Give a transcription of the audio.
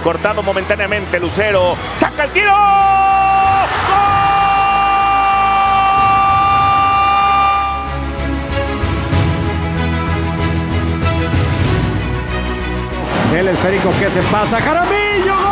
cortado momentáneamente Lucero, saca el tiro. El esférico que se pasa, Jaramillo.